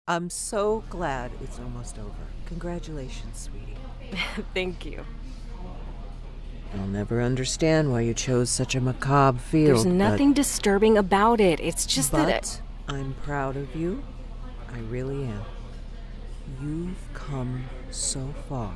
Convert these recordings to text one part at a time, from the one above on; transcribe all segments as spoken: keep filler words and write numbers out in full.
I'm so glad it's almost over. Congratulations, sweetie. Thank you. I'll never understand why you chose such a macabre field. There's nothing but, disturbing about it. It's just but that I'm proud of you. I really am. You've come so far.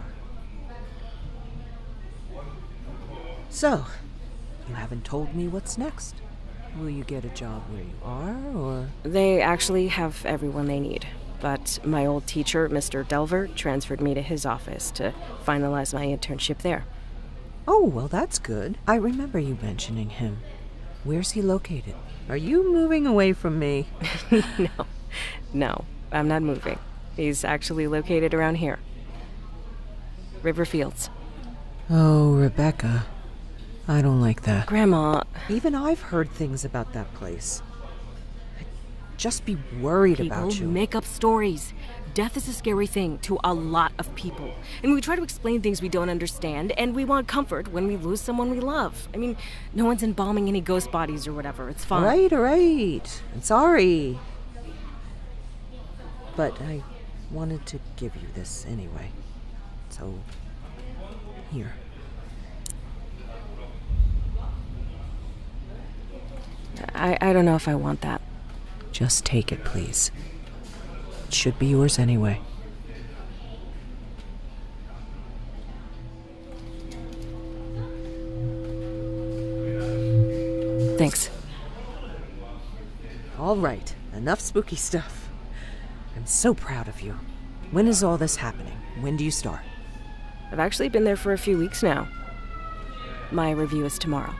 So, you haven't told me what's next. Will you get a job where you are, or...? They actually have everyone they need. But my old teacher, Mister Delver, transferred me to his office to finalize my internship there. Oh, well, that's good. I remember you mentioning him. Where's he located? Are you moving away from me? No. No, I'm not moving. He's actually located around here. Riverfields. Oh, Rebecca. I don't like that. Grandma... Even I've heard things about that place. I'd just be worried People about you. People make up stories. Death is a scary thing to a lot of people. And we try to explain things we don't understand, and we want comfort when we lose someone we love. I mean, no one's embalming any ghost bodies or whatever. It's fine. All right, all right. I'm sorry. But I wanted to give you this anyway. So, here. I, I don't know if I want that. Just take it, please. It should be yours anyway. Thanks. All right, enough spooky stuff. I'm so proud of you. When is all this happening? When do you start? I've actually been there for a few weeks now. My review is tomorrow.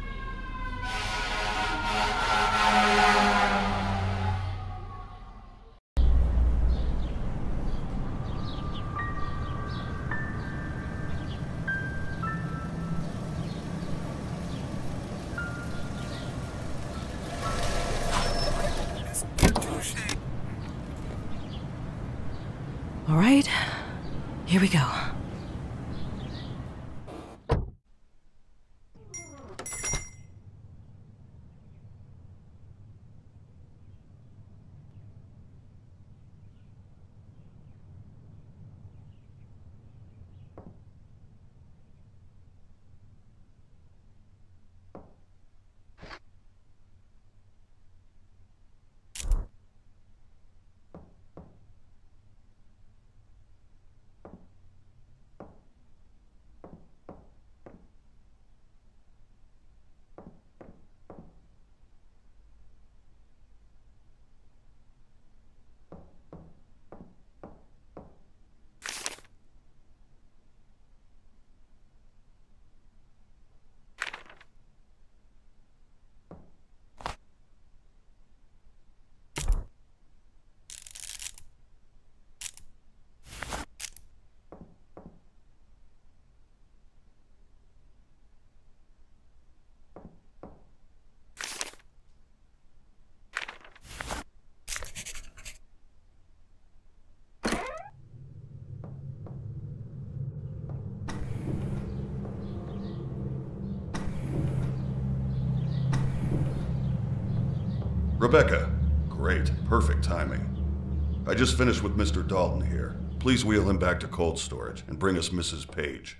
All right, here we go. Rebecca, great, perfect timing. I just finished with Mister Dalton here. Please wheel him back to cold storage and bring us Missus Page.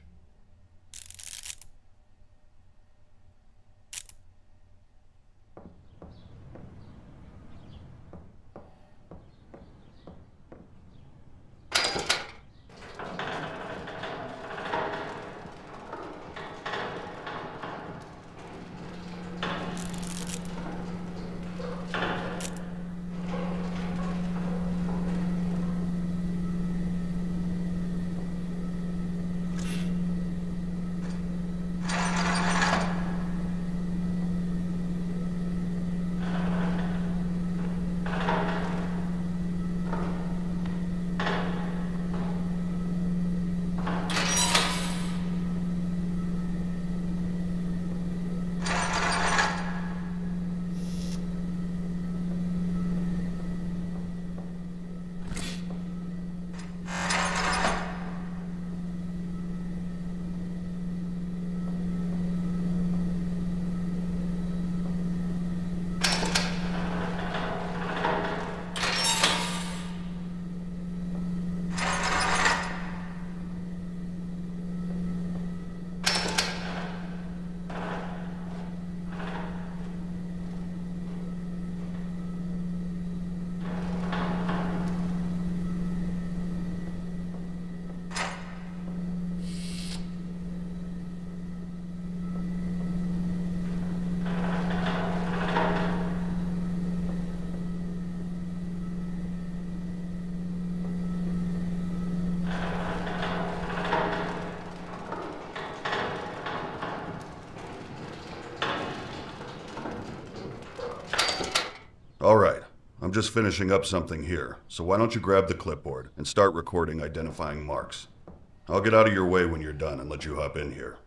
All right. I'm just finishing up something here, so why don't you grab the clipboard and start recording identifying marks. I'll get out of your way when you're done and let you hop in here.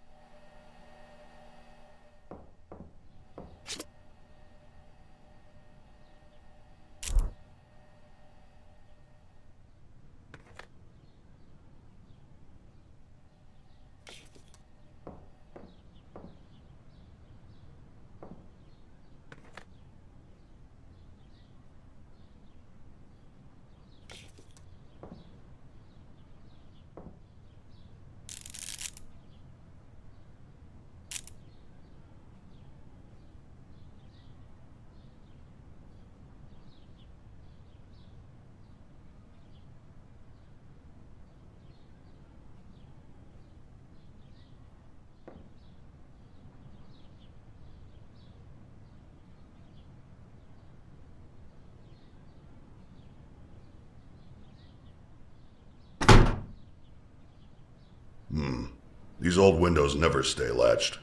Hmm. These old windows never stay latched.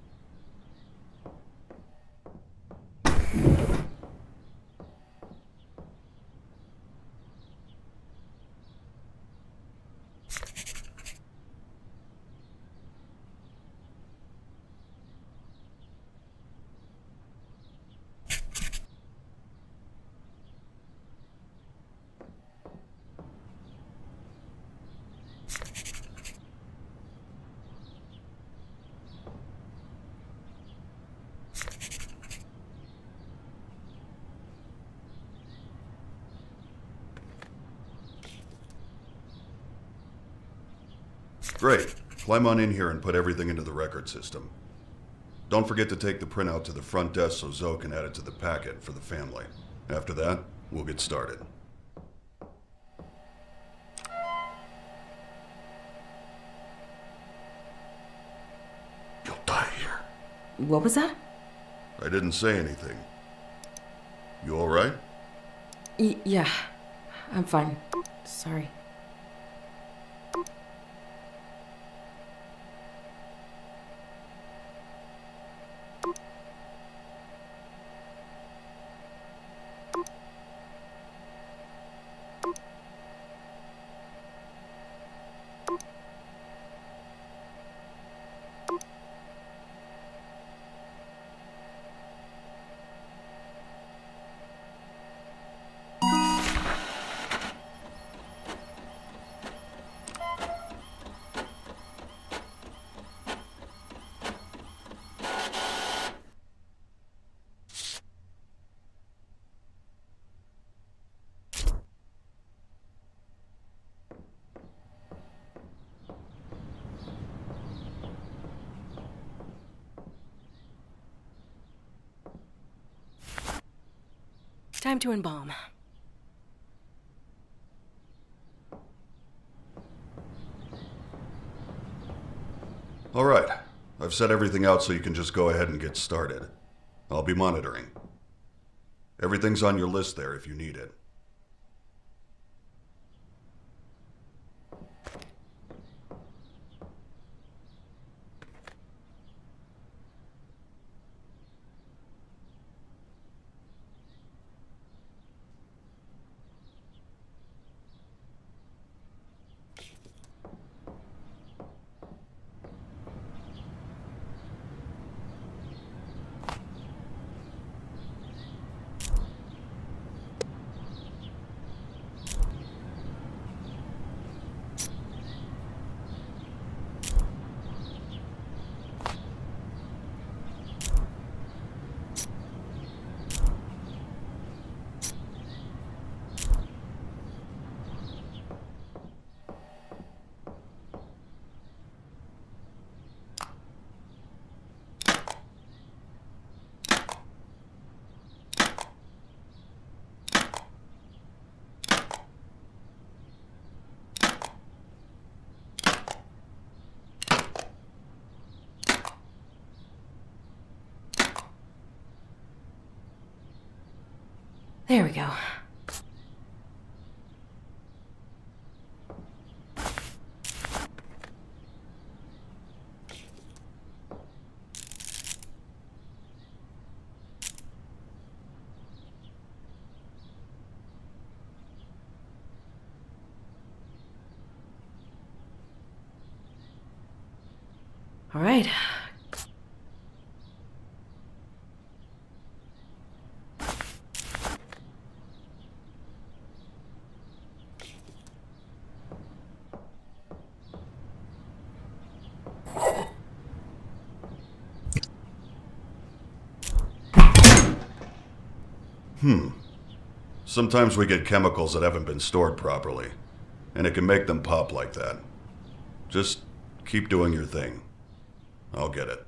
Great. Climb on in here and put everything into the record system. Don't forget to take the printout to the front desk so Zoe can add it to the packet for the family. After that, we'll get started. You'll die here. What was that? I didn't say anything. You all right? Y- yeah, I'm fine. Sorry. Time to embalm. All right. I've set everything out so you can just go ahead and get started. I'll be monitoring. Everything's on your list there if you need it. There we go. All right. Hmm. Sometimes we get chemicals that haven't been stored properly, and it can make them pop like that. Just keep doing your thing. I'll get it.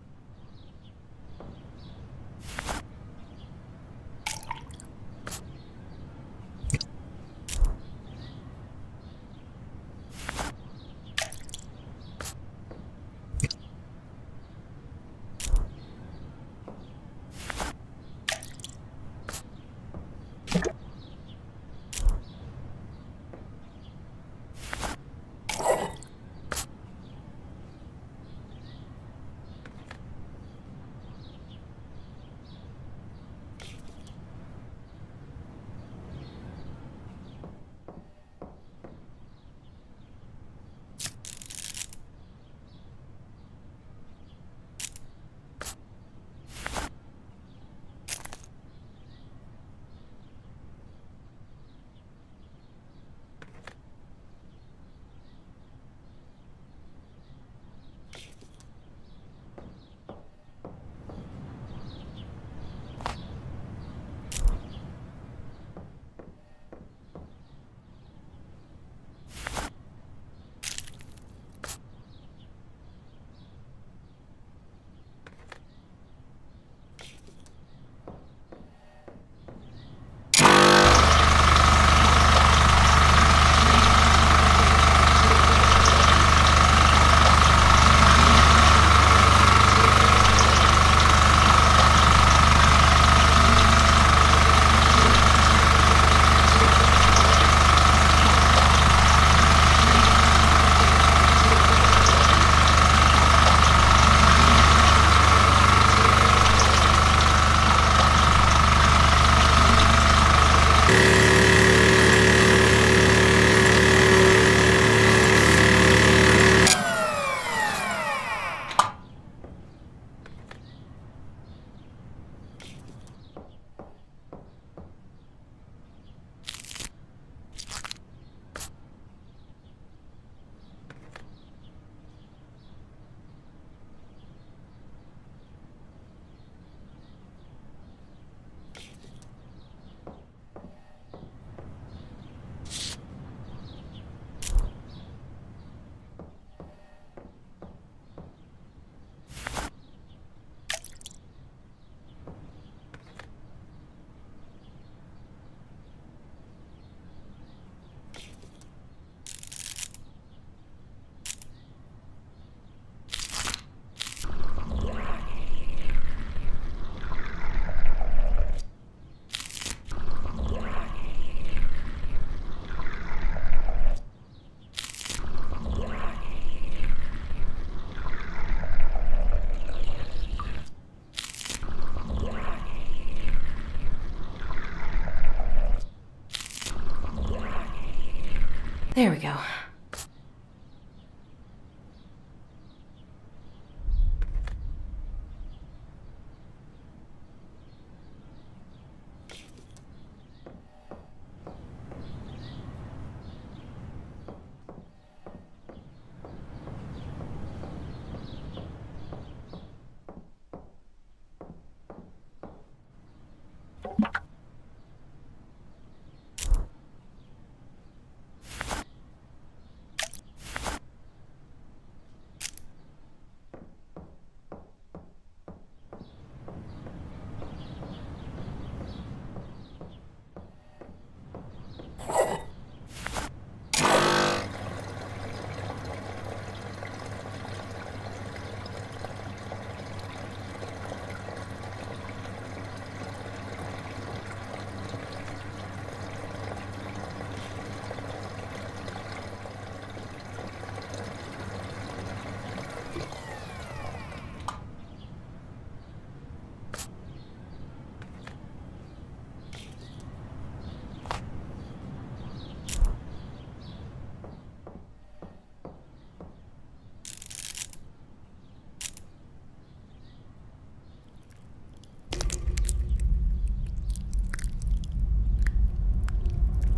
There we go.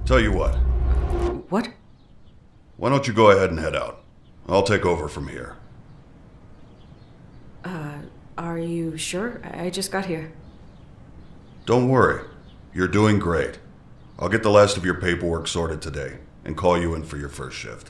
Tell you what, What? why don't you go ahead and head out? I'll take over from here. Uh, are you sure? I just got here. Don't worry. You're doing great. I'll get the last of your paperwork sorted today and call you in for your first shift.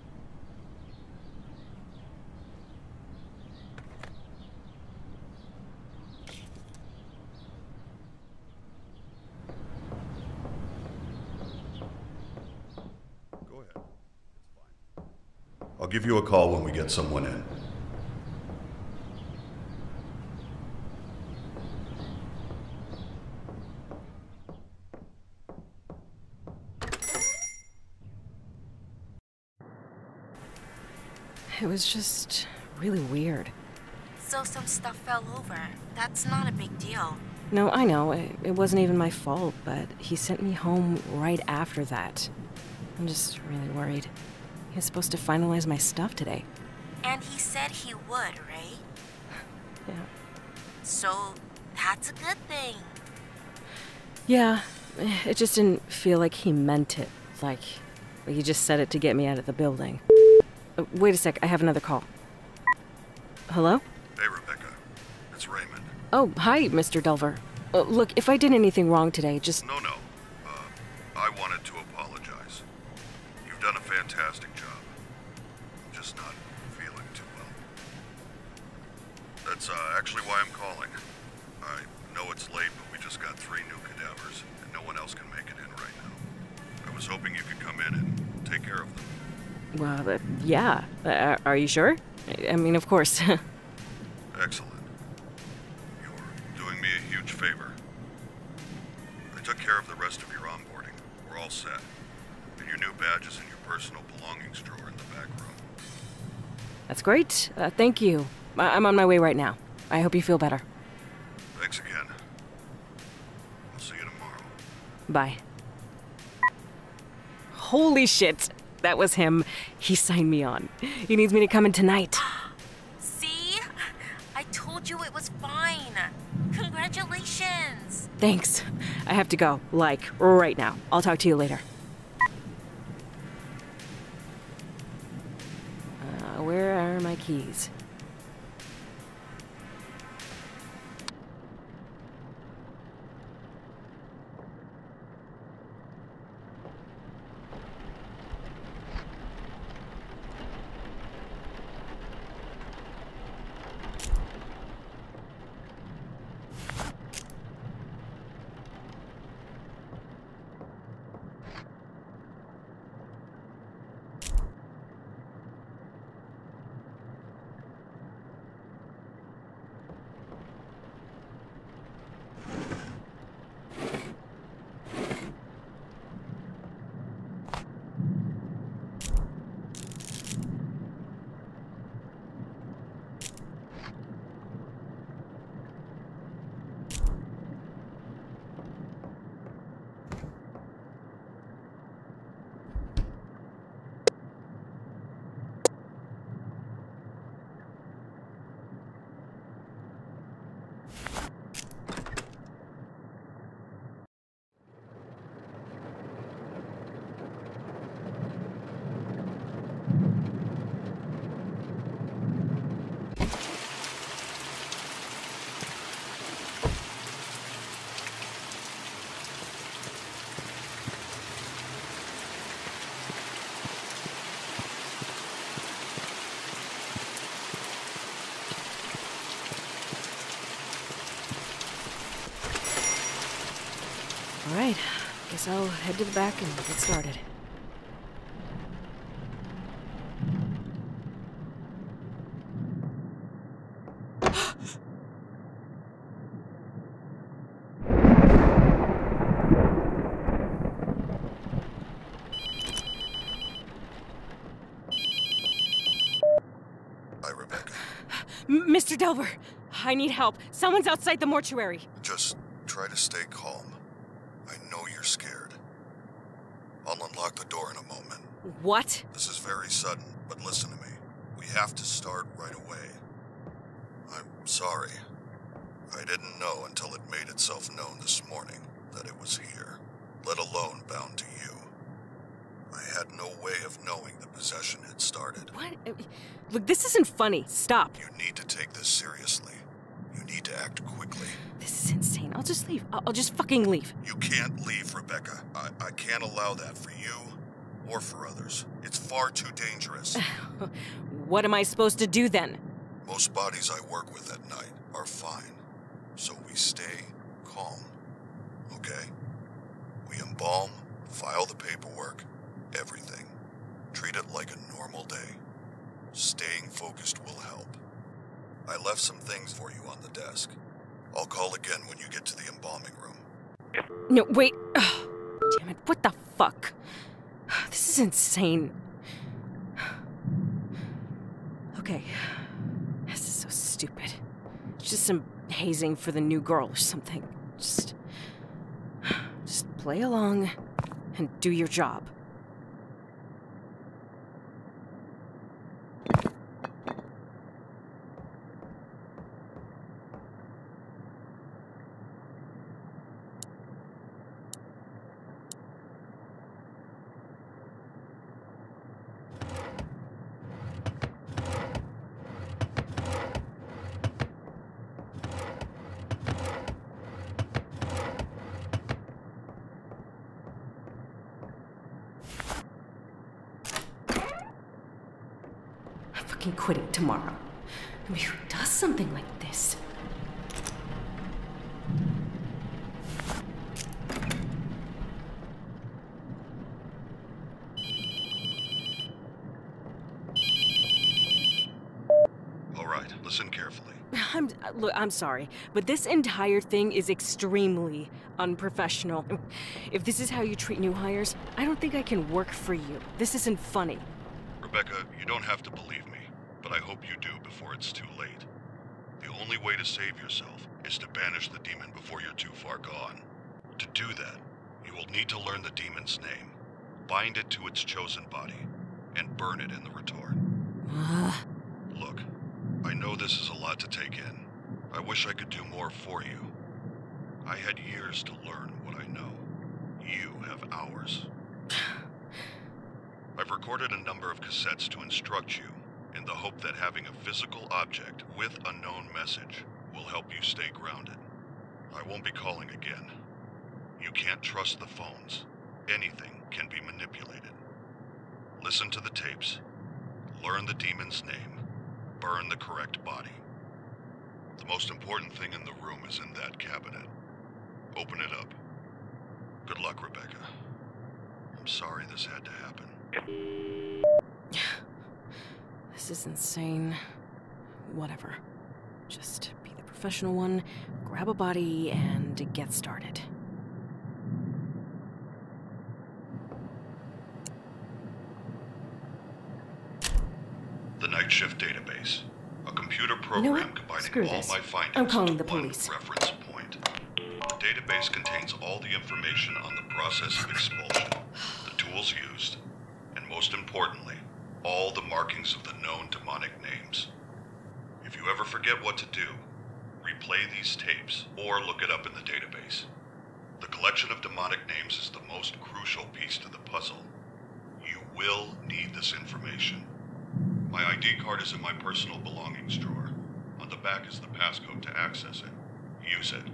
Go ahead. It's fine. I'll give you a call when we get someone in. It was just really weird. So some stuff fell over. That's not a big deal. No, I know. It, it wasn't even my fault, but he sent me home right after that. I'm just really worried. He was supposed to finalize my stuff today. And he said he would, right? Yeah. So that's a good thing. Yeah, it just didn't feel like he meant it. Like, like he just said it to get me out of the building. Uh, wait a sec, I have another call. Hello? Hey, Rebecca. It's Raymond. Oh, hi, Mister Delver. Uh, look, if I did anything wrong today, just... No, no. Uh, I wanted to apologize. You've done a fantastic job. I'm just not feeling too well. That's uh, actually why I'm calling. I know it's late, but we just got three new cadavers, and no one else can make it in right now. I was hoping you could come in and take care of them. Well, uh, yeah. Uh, are you sure? I, I mean, of course. Excellent. You're doing me a huge favor. I took care of the rest of your onboarding. We're all set. And your new badge is in your personal belongings drawer in the back room. That's great. Uh, thank you. I- I'm on my way right now. I hope you feel better. Thanks again. I'll see you tomorrow. Bye. Holy shit! That was him. He signed me on. He needs me to come in tonight. See? I told you it was fine. Congratulations. Thanks. I have to go. Like, right now. I'll talk to you later. Uh, where are my keys? Alright, guess I'll head to the back and get started. Hi, Rebecca. M- Mister Delver, I need help. Someone's outside the mortuary. Just try to stay calm. I know you're scared. I'll unlock the door in a moment. What? This is very sudden, but listen to me. We have to start right away. I'm sorry. I didn't know until it made itself known this morning that it was here, let alone bound to you. had no way of knowing the possession had started. What? Uh, Look, this isn't funny. Stop. You need to take this seriously. You need to act quickly. This is insane. I'll just leave. I'll, I'll just fucking leave. You can't leave, Rebecca. I, I can't allow that for you or for others. It's far too dangerous. What am I supposed to do then? Most bodies I work with at night are fine, so we stay calm, okay? We embalm, file the paperwork, everything. Treat it like a normal day. Staying focused will help. I left some things for you on the desk. I'll call again when you get to the embalming room. No, wait. Ugh, damn it. What the fuck? This is insane. Okay. This is so stupid. It's just some hazing for the new girl or something. Just... Just play along and do your job. Quitting tomorrow. I mean, who does something like this? All right, listen carefully. I'm look, I'm sorry, but this entire thing is extremely unprofessional. If this is how you treat new hires, I don't think I can work for you. This isn't funny. Rebecca, you don't have to believe me, but I hope you do before it's too late. The only way to save yourself is to banish the demon before you're too far gone. To do that, you will need to learn the demon's name, bind it to its chosen body, and burn it in the retort. Uh... Look, I know this is a lot to take in. I wish I could do more for you. I had years to learn what I know. You have hours. I've recorded a number of cassettes to instruct you, in the hope that having a physical object with a known message will help you stay grounded. I won't be calling again. You can't trust the phones. Anything can be manipulated. Listen to the tapes. Learn the demon's name. Burn the correct body. The most important thing in the room is in that cabinet. Open it up. Good luck, Rebecca. I'm sorry this had to happen. This is insane. Whatever. Just be the professional one, grab a body, and get started. The Night Shift Database. A computer program You know what? combining Screw all this. my findings I'm calling into the one police. reference point. The database contains all the information on the process of expulsion, the tools used, and most importantly, all the markings of the known demonic names. If you ever forget what to do, replay these tapes or look it up in the database. The collection of demonic names is the most crucial piece to the puzzle. You will need this information. My I D card is in my personal belongings drawer. On the back is the passcode to access it. Use it.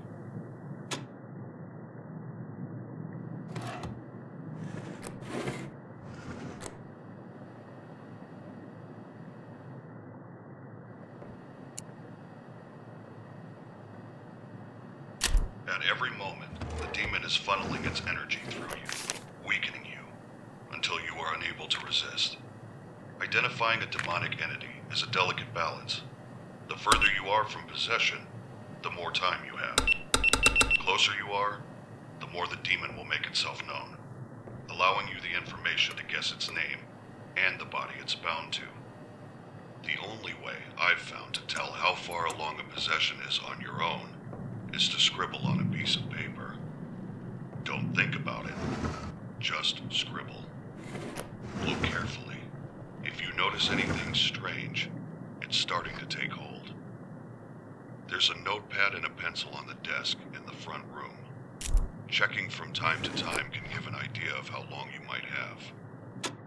At every moment, the demon is funneling its energy through you, weakening you, until you are unable to resist. Identifying a demonic entity is a delicate balance. The further you are from possession, the more time you have. The closer you are, the more the demon will make itself known, allowing you the information to guess its name and the body it's bound to. The only way I've found to tell how far along a possession is on your own is to scribble on a piece of paper. Don't think about it, just scribble. Look carefully. If you notice anything strange, it's starting to take hold. There's a notepad and a pencil on the desk in the front room. Checking from time to time can give an idea of how long you might have.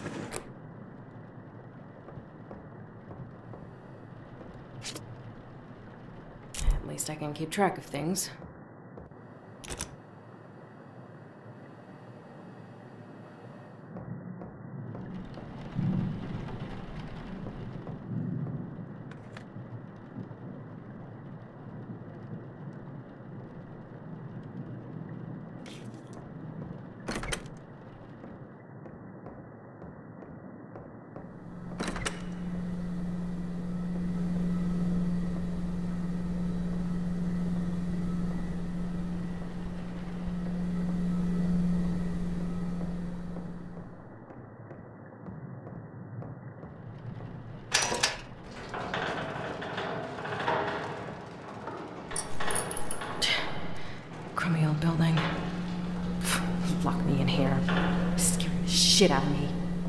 At least I can keep track of things. Crummy old building. Lock me in here. Scaring the shit out of me.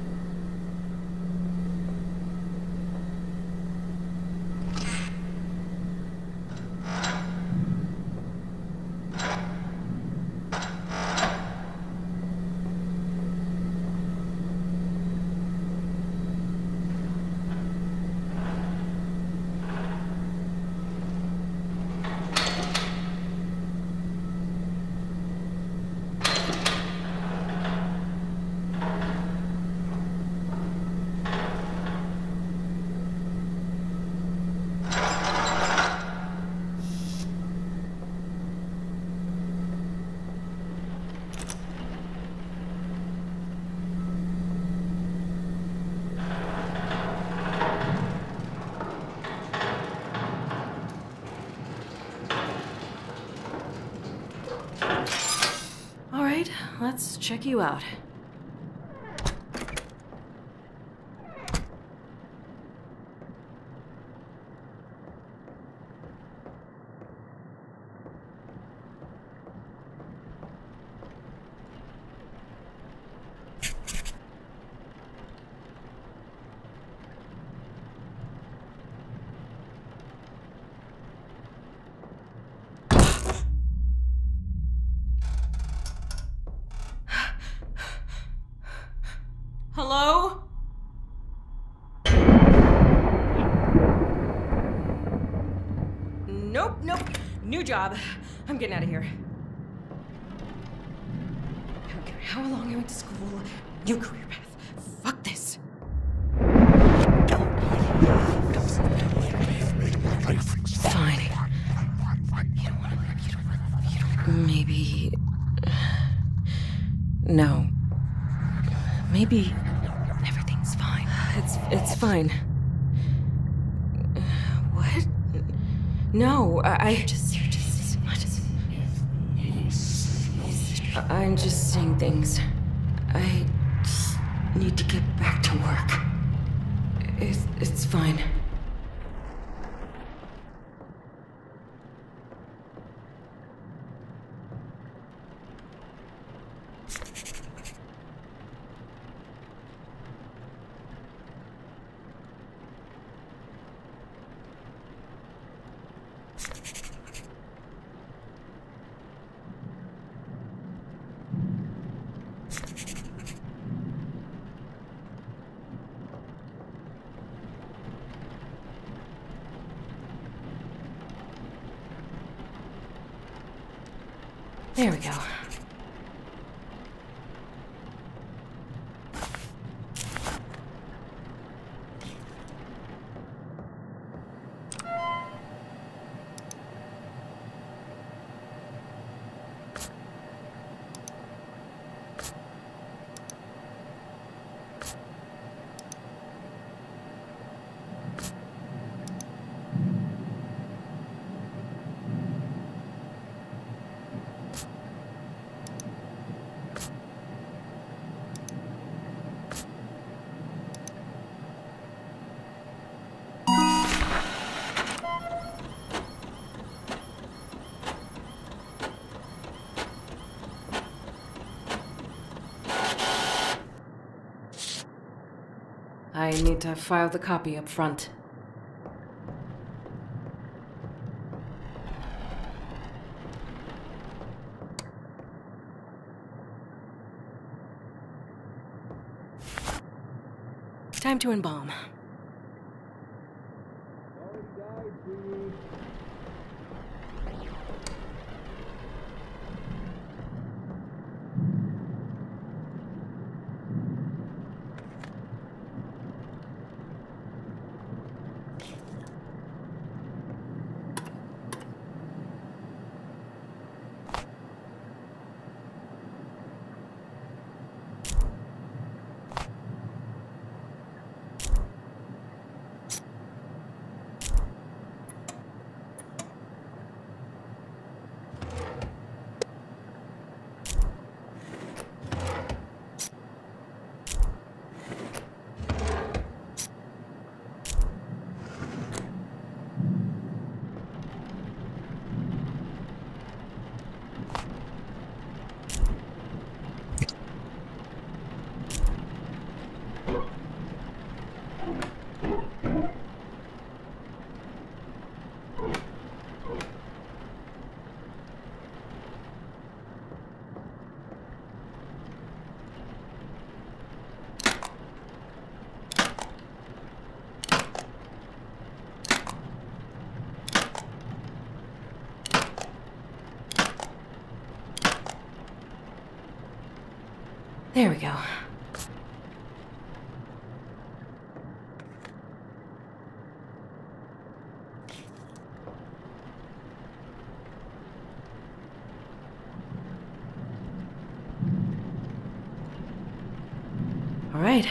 Let's check you out. Hello? Nope, nope. New job. I'm getting out of here. I don't care how long I went to school. New career path. Fuck this. Fine. You don't wanna, you don't, you don't, maybe... No. Maybe everything's fine. It's it's fine. What? No, I, I just you're just I just I'm just saying things. I just need to get back to work. It's it's fine. There we go. I need to file the copy up front. Time to embalm. There we go. All right.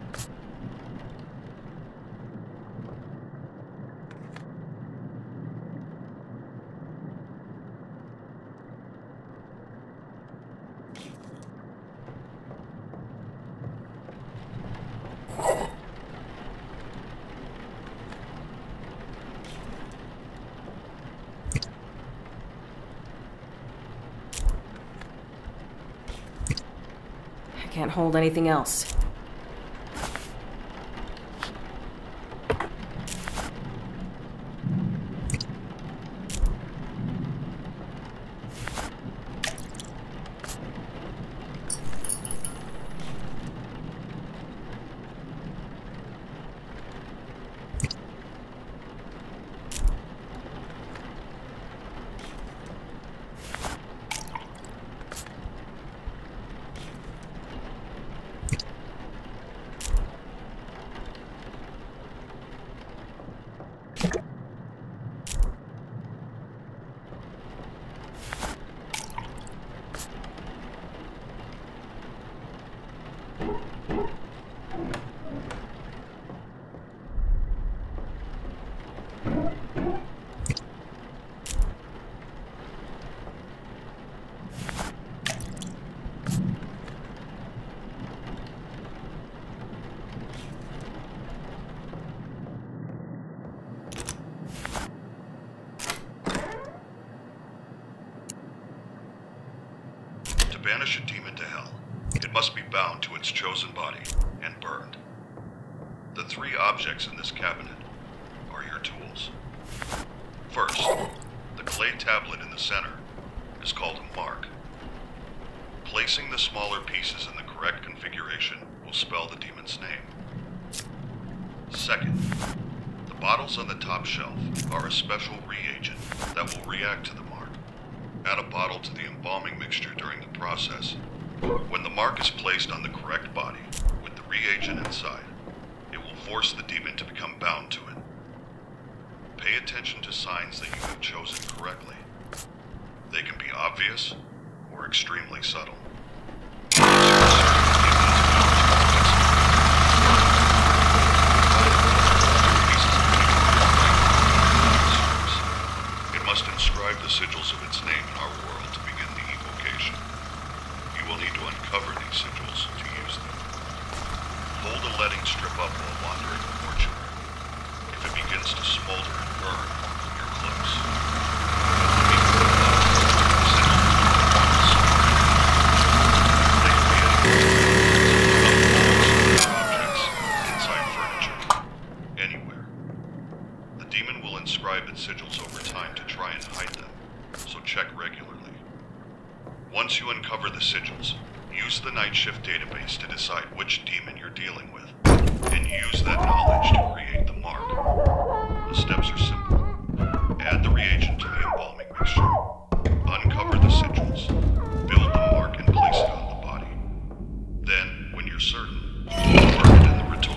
Can't hold anything else. To banish a demon to hell, it must be bound to its chosen body and burned. The three objects in this cabinet are your tools. First, the clay tablet in the center is called a mark. Placing the smaller pieces in the correct configuration will spell the demon's name. Second, the bottles on the top shelf are a special reagent that will react to the mark. Add a bottle to the embalming mixture during the process. When the mark is placed on the correct body with the reagent inside, it will force the demon to become bound to it. Pay attention to signs that you have chosen correctly. They can be obvious or extremely subtle. It must inscribe the sigils of its name in our world to begin the evocation. You will need to uncover these sigils to use them. Hold a letting strip up while wandering the mortuary. If it begins to smolder and burn, you're close. Objects inside furniture. Anywhere. The demon will inscribe its sigils over time to try and hide them, so check regularly. Once you uncover the sigils, Use the night shift database to decide which demon you're dealing with, and use that knowledge to create the mark. The steps are simple. Add the reagent to the embalming mixture. Uncover the sigils. Build the mark and place it on the body. Then, when you're certain, work it in the retort.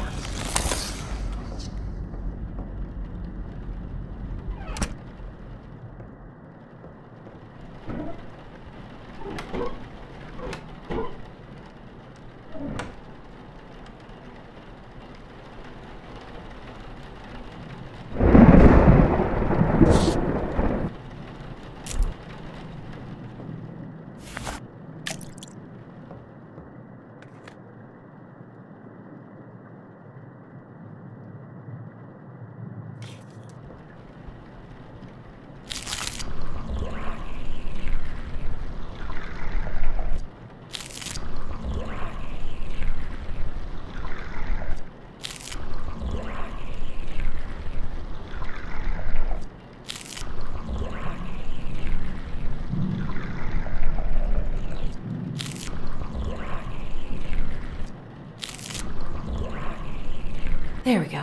There we go.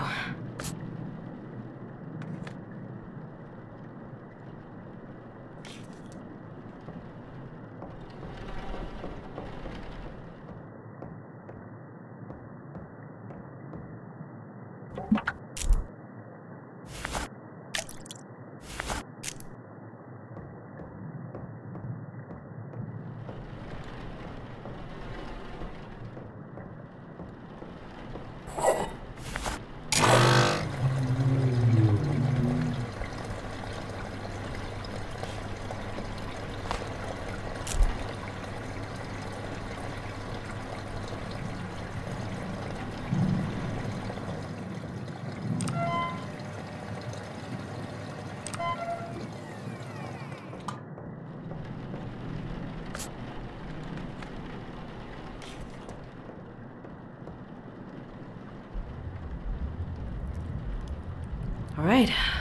All right,